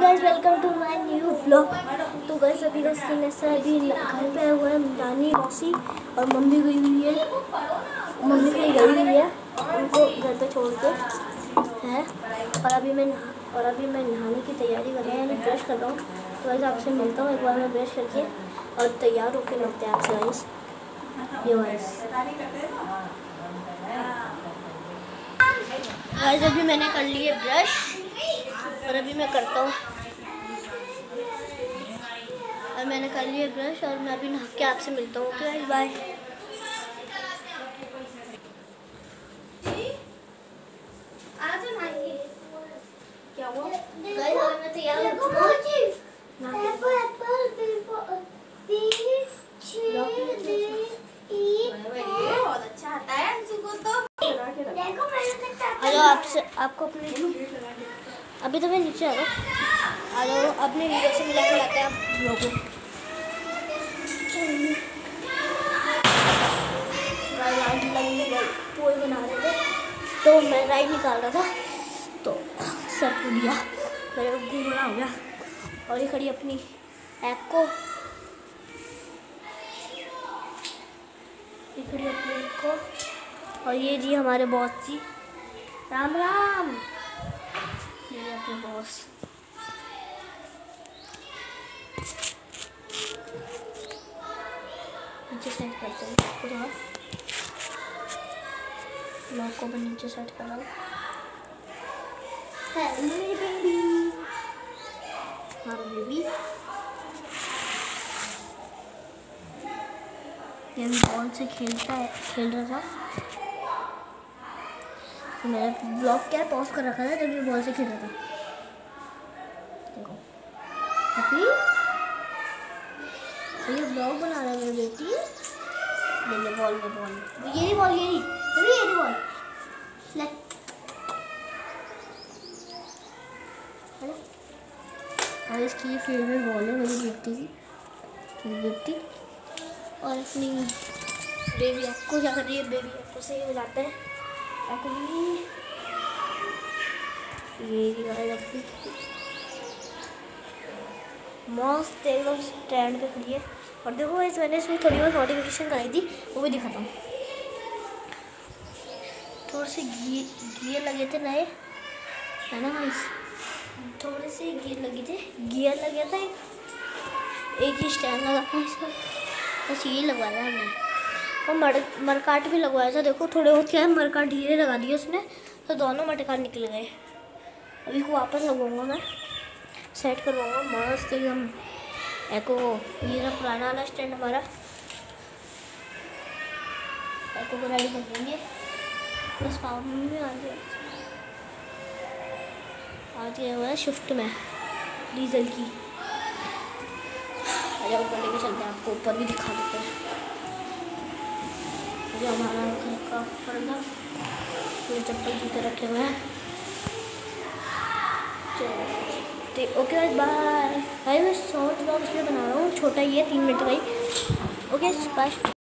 Guys, welcome to my new vlog. तो guys अभी का सीन ऐसा है, अभी घर पे आए हुए हैं नानी मौसी और मम्मी गई हुई है। मम्मी कहीं गई हुई है, उनको घर पे छोड़ के है। और अभी मैं नहाने की तैयारी कर रहा हूँ, यानी ब्रश कर रहा हूँ। तो गाइस आपसे मिलता हूँ एक बार मैं ब्रश करके और तैयार होकर मिलते हैं आपसे गाइस। ये गाइस अभी मैंने कर लिए ब्रश और अभी मैं करता हूँ। और मैंने कर लिए ब्रश और मैं अभी नहा के आपसे मिलता हूँ। Okay bye. क्या हुआ गाइस, अभी मैं तैयार हो चुका हूँ। बहुत अच्छा आता है अंशु तो। आपको अपने अभी तो मैं नीचे आ जाओ, अपने वीडियो से मिला के लाते हैं आप लोगों को। पोई बना रहे थे तो मैं राइड निकाल रहा था तो सर टूट गया, मेरे घूमना हो गया। और ये खड़ी अपनी ऐप को, और ये जी हमारे बॉस जी, राम राम। ये अपने बॉस। नीचे सेट करते हैं, लॉक को भी नीचे सेट कर रहा हूँ। बेबी ये बॉल से खेल रहा था। तो मैंने ब्लॉग क्या पॉज कर रखा था जब ये बॉल से खेल रहा था। देखो अभी ये ब्लॉग बना रहा है मेरी बेटी। ले बॉल ये बॉल ले। और इसकी ये फेवरेट बॉल है मेरी बेटी और अपनी बेबी आपको क्या कर रही है, बेबी आपको से ही बुलाते हैं। ये अपनी मस्त एकदम स्टैंड पे खड़ी है। और देखो इस मैंने इसमें थोड़ी बहुत मॉडिफिकेशन कराई थी, वो भी दिखाता हूँ। थोड़े से गियर लगे थे नए, है ना गाइस। थोड़े से गियर लगे थे, एक ही स्टैंड लगा था इसका, बस ये लगवाया हमने। और मरकाट भी लगवाया था। देखो थोड़े बहुत क्या है, मरकाट ढीले लगा दिए उसने तो दोनों मटका निकल गए। अभी को वापस लगवाऊंगा, मैं सेट करवाऊंगा मस्त एकदम। एको ये रहा पुराना वाला स्टैंड हमारा, एको को रेडी कर देंगे। बस काम में आ गया हुआ है शिफ्ट में डीजल की। अरे ऊपर लेके चलते हैं, आपको ऊपर भी दिखा देते हैं। जो हमारा घर का पर्दा, ये चप्पल जूते रखे हुए हैं। चलो ओके बाय। भाई मैं शॉर्ट ब्लॉग इसमें बना रहा हूँ, छोटा ही है 3 मिनट का ही। Okay bye.